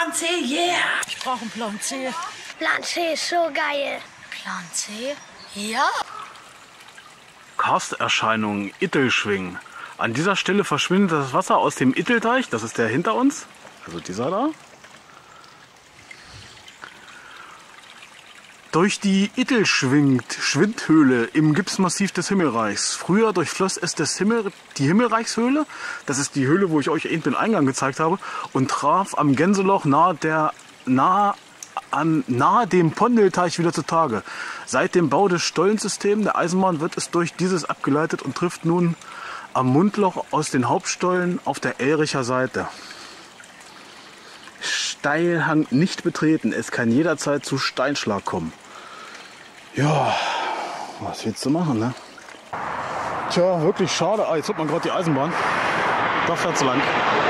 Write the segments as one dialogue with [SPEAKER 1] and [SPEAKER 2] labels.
[SPEAKER 1] Plan C, yeah. Ich brauche einen Plan C.
[SPEAKER 2] Plan C ist so geil.
[SPEAKER 1] Plan C? Ja.
[SPEAKER 3] Karsterscheinungen, Ittelschwingen. An dieser Stelle verschwindet das Wasser aus dem Ittelteich, das ist der hinter uns, also dieser da. Durch die Ittelschwindhöhle im Gipsmassiv des Himmelreichs. Früher durchfloss es die Himmelreichshöhle, das ist die Höhle, wo ich euch eben den Eingang gezeigt habe, und traf am Gänseloch nahe dem Pondelteich wieder zutage. Seit dem Bau des Stollensystems der Eisenbahn wird es durch dieses abgeleitet und trifft nun am Mundloch aus den Hauptstollen auf der Elricher Seite. Steilhang nicht betreten, es kann jederzeit zu Steinschlag kommen. Ja, was willst du machen, ne? Tja, wirklich schade. Ah, jetzt hört man gerade die Eisenbahn. Da fährt's lang.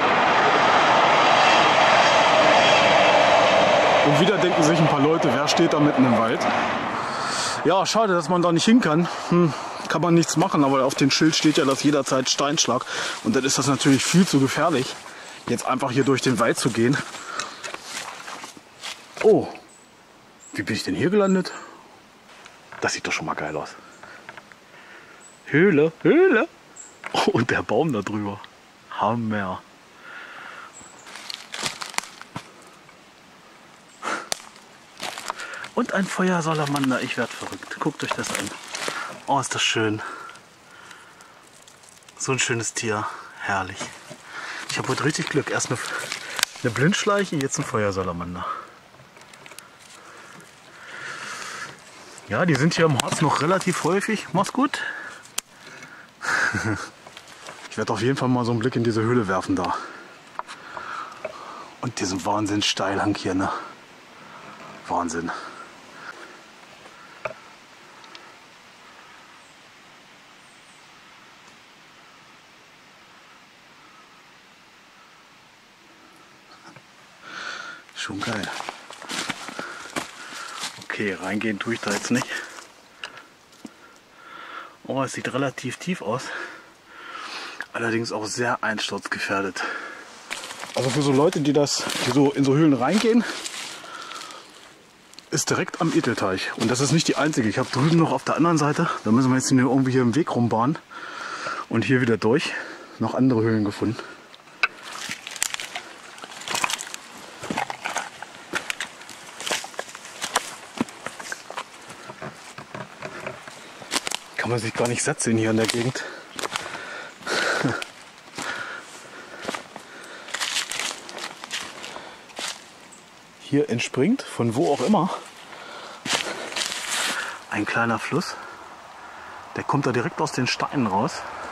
[SPEAKER 3] Und wieder denken sich ein paar Leute, wer steht da mitten im Wald? Ja, schade, dass man da nicht hin kann. Kann man nichts machen, aber auf dem Schild steht ja, dass jederzeit Steinschlag. Und dann ist das natürlich viel zu gefährlich, jetzt einfach hier durch den Wald zu gehen. Oh, wie bin ich denn hier gelandet? Das sieht doch schon mal geil aus. Höhle, Höhle. Oh, und der Baum da drüber. Hammer. Und ein Feuersalamander, ich werde verrückt. Guckt euch das an. Oh, ist das schön. So ein schönes Tier. Herrlich. Ich habe heute richtig Glück. Erst eine Blindschleiche, jetzt ein Feuersalamander. Ja, die sind hier im Harz noch relativ häufig. Mach's gut. Ich werde auf jeden Fall mal so einen Blick in diese Höhle werfen da. Und diesen Wahnsinn Steilhang hier, ne? Wahnsinn. Schon geil. Okay, reingehen tue ich da jetzt nicht. Oh, es sieht relativ tief aus. Allerdings auch sehr einsturzgefährdet. Also für so Leute, die so in so Höhlen reingehen, ist direkt am Ittelteich. Und das ist nicht die einzige. Ich habe drüben noch auf der anderen Seite, da müssen wir jetzt irgendwie hier im Weg rumbahnen und hier wieder durch, noch andere Höhlen gefunden. Kann man sich gar nicht satt sehen hier in der Gegend. Hier entspringt, von wo auch immer, ein kleiner Fluss. Der kommt da direkt aus den Steinen raus.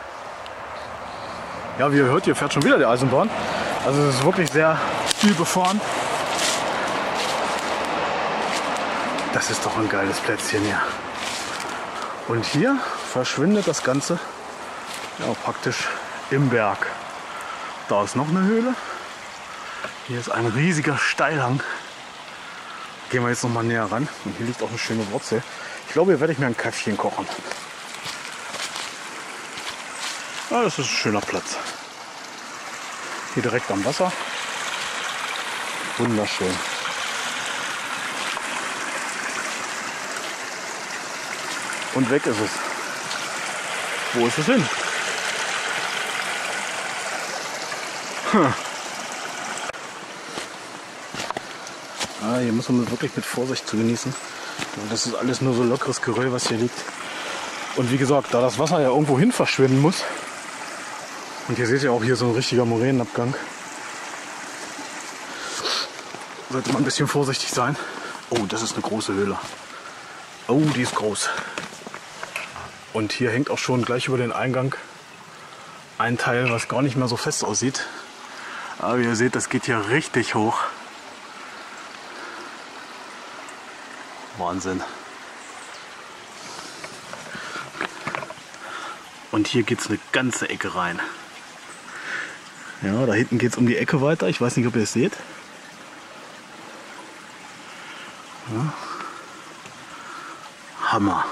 [SPEAKER 3] Ja, wie ihr hört, hier fährt schon wieder die Eisenbahn. Also es ist wirklich sehr viel befahren. Das ist doch ein geiles Plätzchen hier. Und hier verschwindet das Ganze ja, praktisch im Berg. Da ist noch eine Höhle. Hier ist ein riesiger Steilhang. Gehen wir jetzt noch mal näher ran. Und hier liegt auch eine schöne Wurzel. Ich glaube, hier werde ich mir ein Käffchen kochen. Ja, das ist ein schöner Platz. Hier direkt am Wasser. Wunderschön. Und weg ist es. Wo ist es hin? Ah, hier muss man wirklich mit Vorsicht zu genießen. Das ist alles nur so lockeres Geröll, was hier liegt. Und wie gesagt, da das Wasser ja irgendwo hin verschwinden muss. Und hier seht ihr auch hier so ein richtiger Moränenabgang. Sollte man ein bisschen vorsichtig sein. Oh, das ist eine große Höhle. Oh, die ist groß. Und hier hängt auch schon gleich über den Eingang ein Teil, was gar nicht mehr so fest aussieht. Aber wie ihr seht, das geht hier richtig hoch. Wahnsinn. Und hier geht es eine ganze Ecke rein. Ja, da hinten geht es um die Ecke weiter. Ich weiß nicht, ob ihr es seht. Ja. Hammer.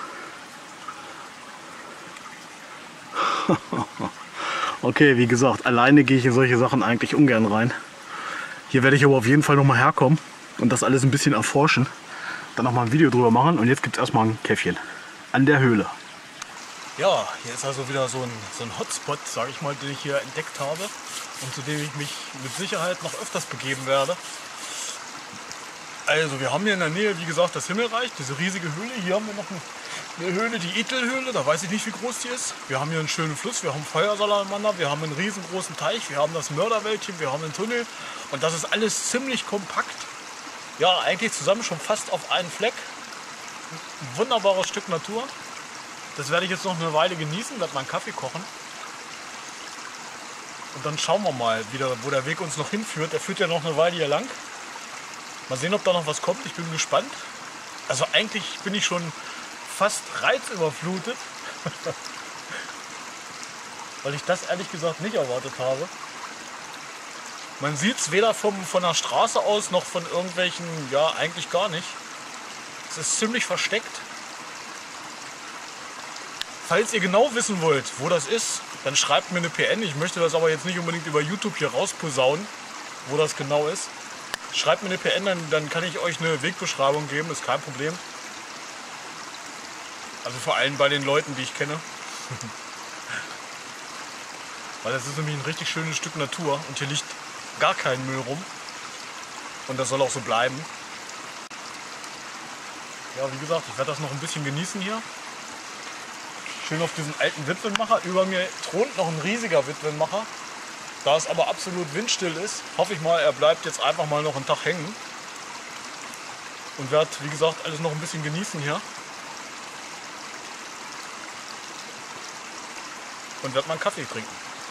[SPEAKER 3] Okay, wie gesagt, alleine gehe ich in solche Sachen eigentlich ungern rein. Hier werde ich aber auf jeden Fall nochmal herkommen und das alles ein bisschen erforschen. Dann nochmal ein Video drüber machen und jetzt gibt es erstmal ein Käffchen an der Höhle. Ja, hier ist also wieder so ein Hotspot, sage ich mal, den ich hier entdeckt habe und zu dem ich mich mit Sicherheit noch öfters begeben werde. Also wir haben hier in der Nähe, wie gesagt, das Himmelreich, diese riesige Höhle. Hier haben wir noch eine Höhle, die Itelhöhle, da weiß ich nicht, wie groß die ist. Wir haben hier einen schönen Fluss, wir haben Feuersalamander, wir haben einen riesengroßen Teich, wir haben das Mörderwäldchen, wir haben einen Tunnel und das ist alles ziemlich kompakt. Ja, eigentlich zusammen schon fast auf einen Fleck. Ein wunderbares Stück Natur. Das werde ich jetzt noch eine Weile genießen, werde meinen Kaffee kochen. Und dann schauen wir mal, wo der Weg uns noch hinführt. Der führt ja noch eine Weile hier lang. Mal sehen, ob da noch was kommt. Ich bin gespannt. Also eigentlich bin ich schon fast reizüberflutet. Weil ich das ehrlich gesagt nicht erwartet habe. Man sieht es weder von der Straße aus noch von irgendwelchen, ja eigentlich gar nicht. Es ist ziemlich versteckt. Falls ihr genau wissen wollt, wo das ist, dann schreibt mir eine PN. Ich möchte das aber jetzt nicht unbedingt über YouTube hier rausposaunen, wo das genau ist. Schreibt mir eine PN, dann kann ich euch eine Wegbeschreibung geben, ist kein Problem. Also vor allem bei den Leuten, die ich kenne. Weil das ist nämlich ein richtig schönes Stück Natur und hier liegt gar kein Müll rum. Und das soll auch so bleiben. Ja, wie gesagt, ich werde das noch ein bisschen genießen hier. Schön auf diesen alten Witwenmacher. Über mir thront noch ein riesiger Witwenmacher. Da es aber absolut windstill ist, hoffe ich mal, er bleibt jetzt einfach mal noch einen Tag hängen. Und werde, wie gesagt, alles noch ein bisschen genießen hier. Und werde mal einen Kaffee trinken.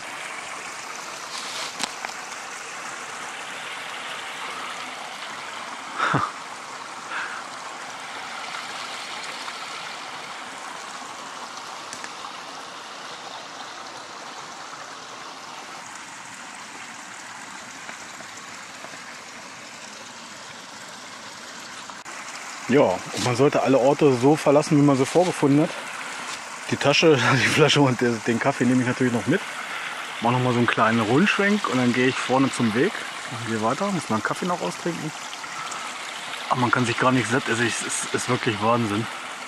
[SPEAKER 3] Ja, und man sollte alle Orte so verlassen, wie man sie vorgefunden hat. Die Tasche, die Flasche und den Kaffee nehme ich natürlich noch mit. Mache nochmal so einen kleinen Rundschwenk und dann gehe ich vorne zum Weg. Und gehe weiter, muss man einen Kaffee noch austrinken. Aber man kann sich gar nicht satt essen, es ist wirklich Wahnsinn.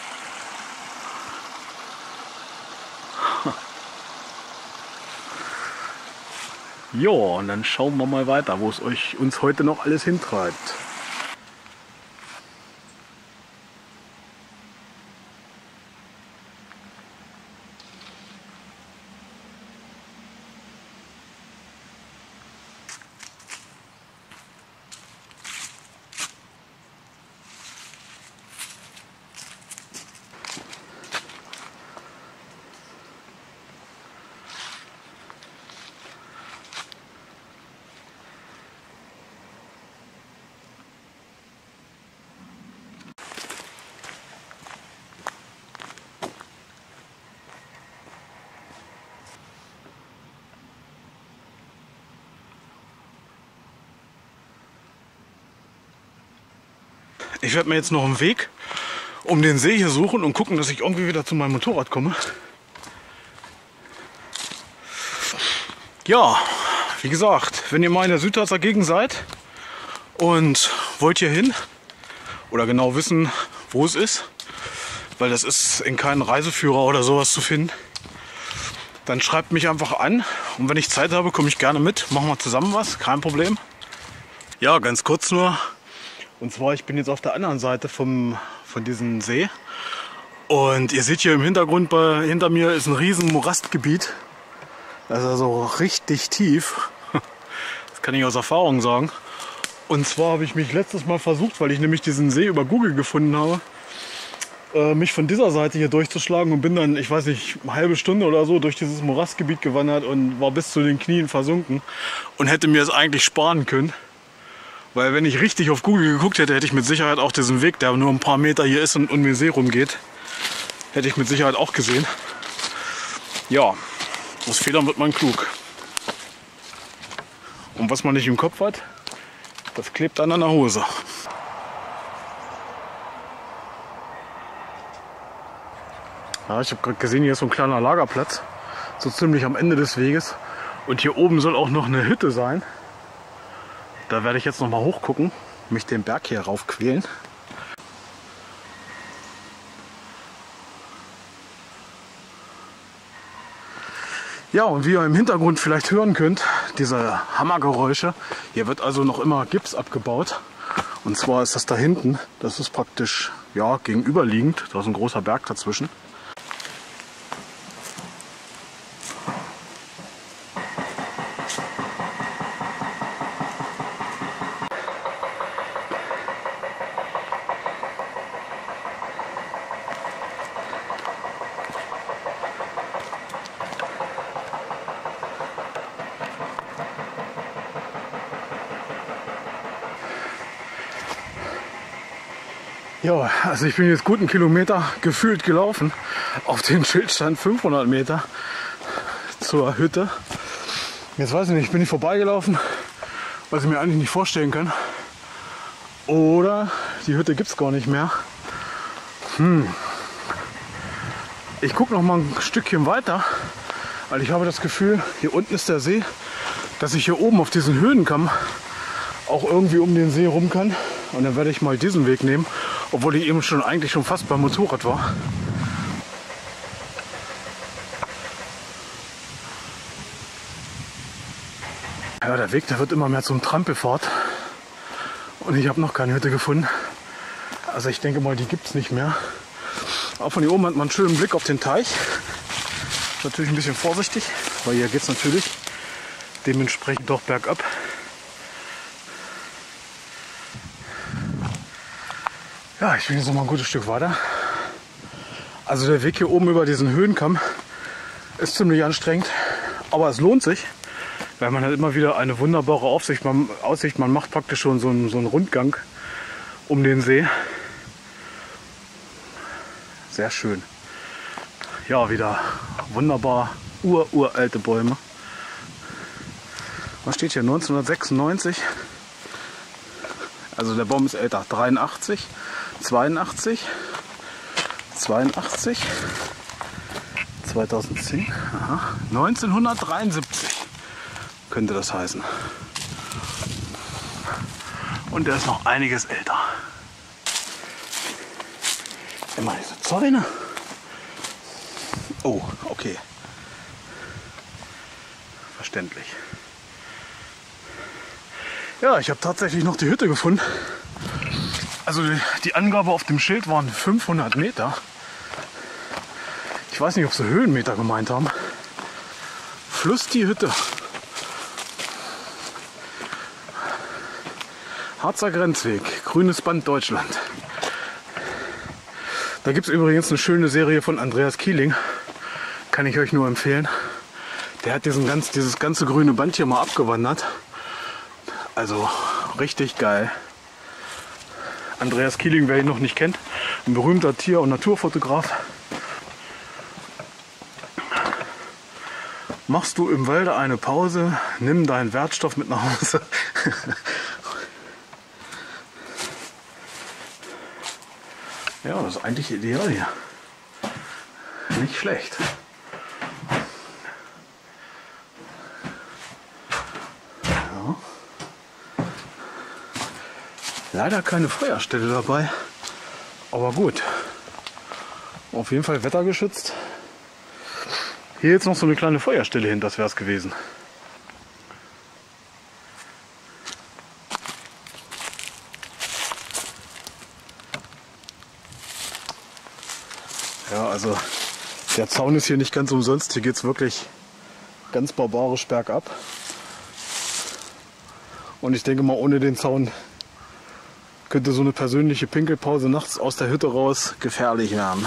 [SPEAKER 3] Ja, und dann schauen wir mal weiter, wo es uns heute noch alles hintreibt. Ich werde mir jetzt noch einen Weg um den See hier suchen und gucken, dass ich irgendwie wieder zu meinem Motorrad komme. Ja, wie gesagt, wenn ihr mal in der Südharzer Gegend seid und wollt hier hin oder genau wissen, wo es ist, weil das ist in keinem Reiseführer oder sowas zu finden, dann schreibt mich einfach an und wenn ich Zeit habe, komme ich gerne mit. Machen wir zusammen was, kein Problem. Ja, ganz kurz nur. Und zwar, ich bin jetzt auf der anderen Seite von diesem See. Und ihr seht hier im Hintergrund, hinter mir ist ein riesen Morastgebiet. Das ist also richtig tief. Das kann ich aus Erfahrung sagen. Und zwar habe ich mich letztes Mal versucht, weil ich nämlich diesen See über Google gefunden habe, mich von dieser Seite hier durchzuschlagen und bin dann, ich weiß nicht, eine halbe Stunde oder so durch dieses Morastgebiet gewandert und war bis zu den Knien versunken und hätte mir es eigentlich sparen können. Weil wenn ich richtig auf Google geguckt hätte, hätte ich mit Sicherheit auch diesen Weg, der nur ein paar Meter hier ist und um den See rumgeht, hätte ich mit Sicherheit auch gesehen. Ja, aus Fehlern wird man klug. Und was man nicht im Kopf hat, das klebt dann an der Hose. Ja, ich habe gerade gesehen, hier ist so ein kleiner Lagerplatz, so ziemlich am Ende des Weges. Und hier oben soll auch noch eine Hütte sein. da werde ich jetzt noch mal hochgucken, mich den Berg hier raufquälen. Ja, und wie ihr im Hintergrund vielleicht hören könnt, diese Hammergeräusche, hier wird also noch immer Gips abgebaut. Und zwar ist das da hinten, das ist praktisch ja, gegenüberliegend, da ist ein großer Berg dazwischen. Ja, also ich bin jetzt guten Kilometer gefühlt gelaufen. Auf dem Schild stand 500 Meter zur Hütte. Jetzt weiß ich nicht, bin ich vorbeigelaufen, was ich mir eigentlich nicht vorstellen kann. Oder die Hütte gibt es gar nicht mehr. Ich gucke noch mal ein Stückchen weiter, weil ich habe das Gefühl, hier unten ist der See, dass ich hier oben auf diesen Höhenkamm auch irgendwie um den See rum kann. Und dann werde ich mal diesen Weg nehmen, obwohl ich eben eigentlich schon fast beim Motorrad war. Ja, der Weg, der wird immer mehr zum Trampelpfad. Und ich habe noch keine Hütte gefunden. Also ich denke mal, die gibt es nicht mehr. Auch von hier oben hat man einen schönen Blick auf den Teich. Ist natürlich ein bisschen vorsichtig, weil hier geht es natürlich dementsprechend doch bergab. Ja, ich bin jetzt noch mal ein gutes Stück weiter. Also der Weg hier oben über diesen Höhenkamm ist ziemlich anstrengend, aber es lohnt sich, weil man hat immer wieder eine wunderbare Aussicht. Man macht praktisch schon so einen Rundgang um den See. Sehr schön. Ja, wieder wunderbar uralte Bäume. Was steht hier? 1996. Also der Baum ist älter. 83, 82, 82, 2010, aha, 1973 könnte das heißen. Und der ist noch einiges älter. Immer diese Zäune. Oh, okay. Verständlich. Ja, ich habe tatsächlich noch die Hütte gefunden. Also die Angabe auf dem Schild waren 500 Meter. Ich weiß nicht, ob sie Höhenmeter gemeint haben. Fluss die Hütte. Harzer Grenzweg, grünes Band Deutschland. Da gibt es übrigens eine schöne Serie von Andreas Kieling. Kann ich euch nur empfehlen. Der hat dieses ganze grüne Band hier mal abgewandert. Also richtig geil. Andreas Kieling, wer ihn noch nicht kennt, ein berühmter Tier- und Naturfotograf. Machst du im Walde eine Pause, nimm deinen Wertstoff mit nach Hause. Ja, das ist eigentlich ideal hier. Nicht schlecht. Ja. Leider keine Feuerstelle dabei, aber gut. Auf jeden Fall wettergeschützt. Hier jetzt noch so eine kleine Feuerstelle hin, das wäre es gewesen. Ja, also der Zaun ist hier nicht ganz umsonst. Hier geht es wirklich ganz barbarisch bergab. Und ich denke mal, ohne den Zaun könnte so eine persönliche Pinkelpause nachts aus der Hütte raus gefährlich werden.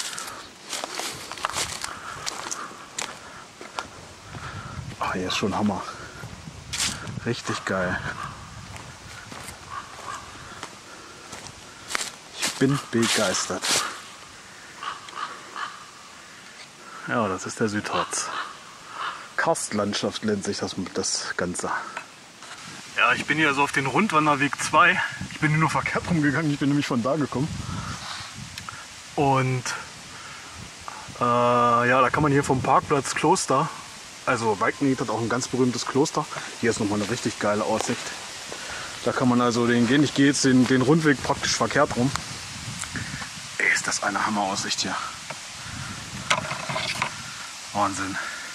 [SPEAKER 3] Ach, hier ist schon Hammer. Richtig geil. Ich bin begeistert. Ja, das ist der Südharz. Karstlandschaft nennt sich das Ganze. Ja, ich bin hier also auf den Rundwanderweg 2. Ich bin hier nur verkehrt rumgegangen, ich bin nämlich von da gekommen. Und ja, da kann man hier vom Parkplatz Kloster, also Weiknied hat auch ein ganz berühmtes Kloster. Hier ist nochmal eine richtig geile Aussicht. Da kann man also den gehen. Ich gehe jetzt den Rundweg praktisch verkehrt rum. Ey, ist das eine Hammeraussicht hier. Wahnsinn.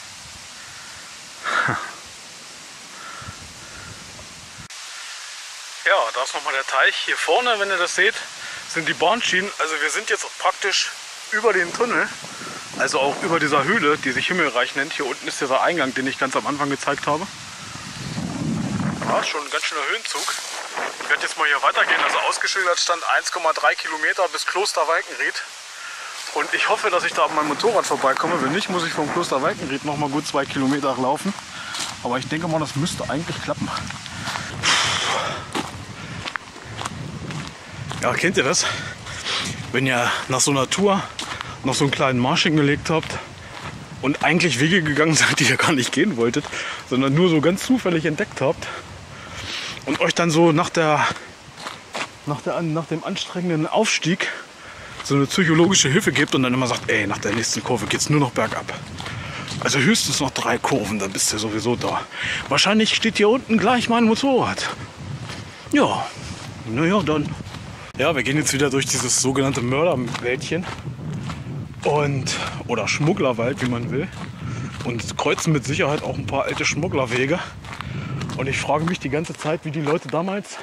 [SPEAKER 3] Ja, da ist nochmal der Teich. Hier vorne, wenn ihr das seht, sind die Bahnschienen. Also wir sind jetzt praktisch über den Tunnel, also auch über dieser Höhle, die sich Himmelreich nennt. Hier unten ist dieser Eingang, den ich ganz am Anfang gezeigt habe. Ja, schon ein ganz schöner Höhenzug. Ich werde jetzt mal hier weitergehen. Also ausgeschildert stand 1,3 Kilometer bis Kloster Walkenried. Und ich hoffe, dass ich da auf meinem Motorrad vorbeikomme. Wenn nicht, muss ich vom Kloster Walkenried noch mal gut 2 Kilometer laufen. Aber ich denke mal, das müsste eigentlich klappen. Ja, kennt ihr das? Wenn ihr nach so einer Tour noch so einen kleinen Marsch hingelegt habt und eigentlich Wege gegangen seid, die ihr gar nicht gehen wolltet, sondern nur so ganz zufällig entdeckt habt und euch dann so nach dem anstrengenden Aufstieg so eine psychologische Hilfe gibt und dann immer sagt, ey, nach der nächsten Kurve geht es nur noch bergab. Also höchstens noch 3 Kurven, dann bist du sowieso da. Wahrscheinlich steht hier unten gleich mein Motorrad. Ja, naja, dann. Ja, wir gehen jetzt wieder durch dieses sogenannte Mörderwäldchen oder Schmugglerwald, wie man will, und kreuzen mit Sicherheit auch ein paar alte Schmugglerwege. Und ich frage mich die ganze Zeit, wie die Leute damals,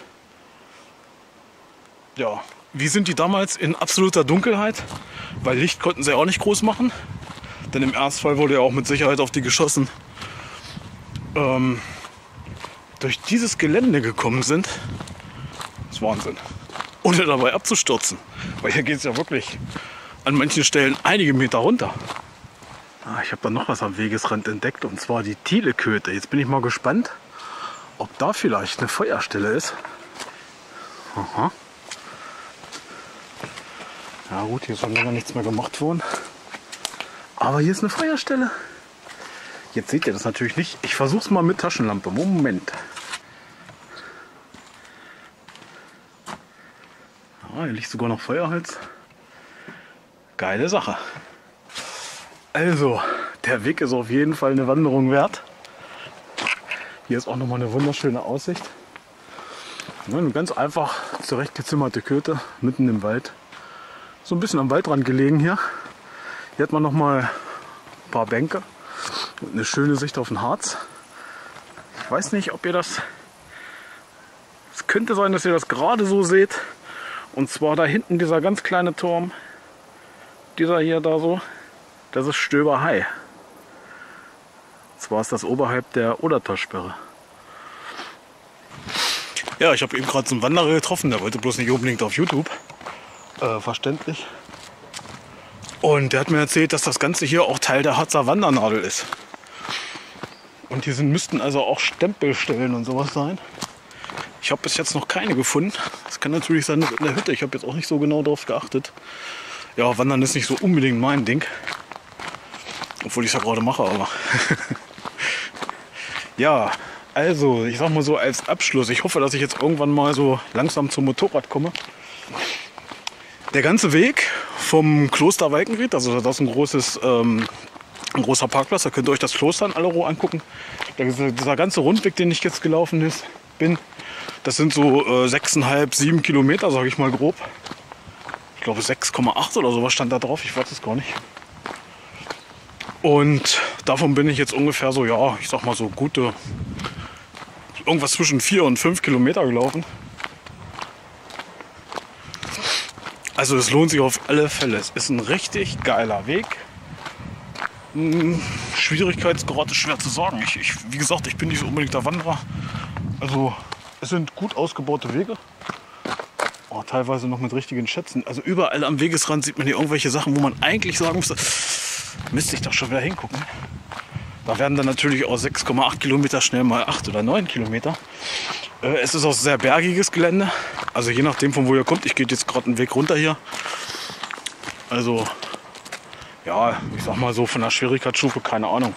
[SPEAKER 3] ja, wie sind die damals in absoluter Dunkelheit, weil Licht konnten sie ja auch nicht groß machen, denn im Ernstfall wurde ja auch mit Sicherheit auf die geschossen, durch dieses Gelände gekommen sind. Das ist Wahnsinn. Ohne dabei abzustürzen. Weil hier geht es ja wirklich an manchen Stellen einige Meter runter. Ich habe da noch was am Wegesrand entdeckt, und zwar die Thieleköte. Jetzt bin ich mal gespannt, ob da vielleicht eine Feuerstelle ist. Aha. Ja gut, hier ist schon länger nichts mehr gemacht worden. Aber hier ist eine Feuerstelle. Jetzt seht ihr das natürlich nicht. Ich versuche es mal mit Taschenlampe. Moment. Ah, hier liegt sogar noch Feuerholz. Geile Sache. Also, der Weg ist auf jeden Fall eine Wanderung wert. Hier ist auch nochmal eine wunderschöne Aussicht. Eine ganz einfach zurechtgezimmerte Köte mitten im Wald. So ein bisschen am Waldrand gelegen hier. Hier hat man nochmal ein paar Bänke und eine schöne Sicht auf den Harz. Ich weiß nicht, ob ihr das... Es könnte sein, dass ihr das gerade so seht. Und zwar da hinten dieser ganz kleine Turm, dieser hier da so, das ist Stöberhai. Und zwar ist das oberhalb der Odertalsperre. Ja, ich habe eben gerade so einen Wanderer getroffen, der wollte bloß nicht unbedingt auf YouTube. Verständlich. Und der hat mir erzählt, dass das Ganze hier auch Teil der Harzer Wandernadel ist. Und hier müssten also auch Stempelstellen und sowas sein. Ich habe bis jetzt noch keine gefunden. Das kann natürlich sein, dass in der Hütte. Ich habe jetzt auch nicht so genau darauf geachtet. Ja, Wandern ist nicht so unbedingt mein Ding. Obwohl ich es ja gerade mache, aber... Ja, also, ich sag mal so als Abschluss. Ich hoffe, dass ich jetzt irgendwann mal so langsam zum Motorrad komme. Der ganze Weg vom Kloster Walkenried, also das ist ein großer Parkplatz, da könnt ihr euch das Kloster in aller Ruhe angucken. Dieser ganze Rundweg, den ich jetzt gelaufen bin, das sind so 6,5, 7 Kilometer, sage ich mal grob. Ich glaube 6,8 oder sowas stand da drauf, ich weiß es gar nicht. Und davon bin ich jetzt ungefähr so, ja, ich sag mal so gute, irgendwas zwischen 4 und 5 Kilometer gelaufen. Also es lohnt sich auf alle Fälle. Es ist ein richtig geiler Weg. Schwierigkeitsgrad ist schwer zu sagen. Wie gesagt, ich bin nicht so unbedingt der Wanderer. Also es sind gut ausgebaute Wege. Oh, teilweise noch mit richtigen Schätzen. Also überall am Wegesrand sieht man hier irgendwelche Sachen, wo man eigentlich sagen müsste, müsste ich doch schon wieder hingucken. Da werden dann natürlich auch 6,8 Kilometer schnell mal 8 oder 9 Kilometer. Es ist auch sehr bergiges Gelände. Also je nachdem, von wo ihr kommt. Ich gehe jetzt gerade einen Weg runter hier. Also ja, ich sag mal so von der Schwierigkeitsstufe, keine Ahnung.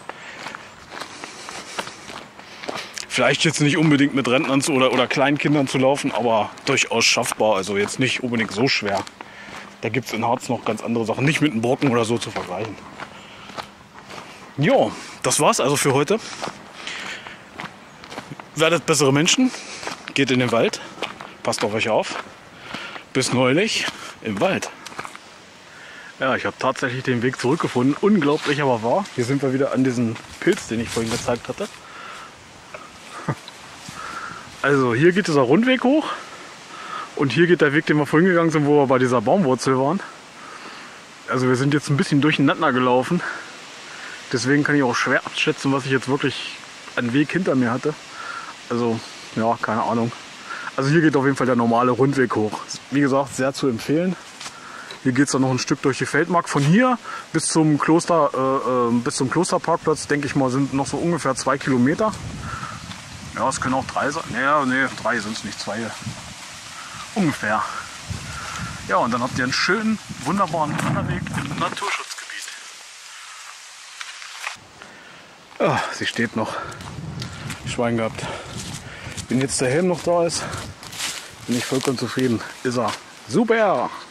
[SPEAKER 3] Vielleicht jetzt nicht unbedingt mit Rentnern oder Kleinkindern zu laufen, aber durchaus schaffbar. Also jetzt nicht unbedingt so schwer. Da gibt es in Harz noch ganz andere Sachen. Nicht mit einem Brocken oder so zu vergleichen. Jo, das war's also für heute. Werdet bessere Menschen. geht in den Wald. Passt auf euch auf. Bis neulich im Wald. Ja, ich habe tatsächlich den Weg zurückgefunden. Unglaublich, aber wahr. Hier sind wir wieder an diesem Pilz, den ich vorhin gezeigt hatte. Also hier geht dieser Rundweg hoch. Und hier geht der Weg, den wir vorhin gegangen sind, wo wir bei dieser Baumwurzel waren. Also wir sind jetzt ein bisschen durcheinander gelaufen. Deswegen kann ich auch schwer abschätzen, was ich jetzt wirklich an Weg hinter mir hatte. Also, ja, keine Ahnung. Also hier geht auf jeden Fall der normale Rundweg hoch. Wie gesagt, sehr zu empfehlen. Hier geht es dann noch ein Stück durch die Feldmark. Von hier bis zum Klosterparkplatz, denke ich mal, sind noch so ungefähr 2 Kilometer. Ja, es können auch 3 sein. Naja, nee, 3 sind es nicht, 2. Ungefähr. Ja, und dann habt ihr einen schönen, wunderbaren Wanderweg im Naturschutzgebiet. Ja, sie steht noch. Schwein gehabt. Wenn jetzt der Helm noch da ist, bin ich vollkommen zufrieden. Ist er. Super!